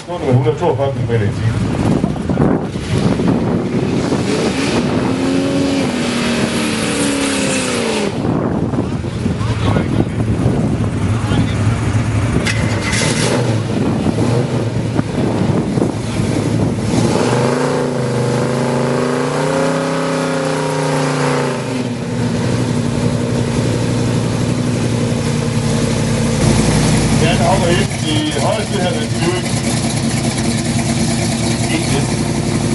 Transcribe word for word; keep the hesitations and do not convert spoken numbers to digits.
maksimum med et hundrede og toogfyrre kilometer i timen. I højre side her med styring. Ikke det.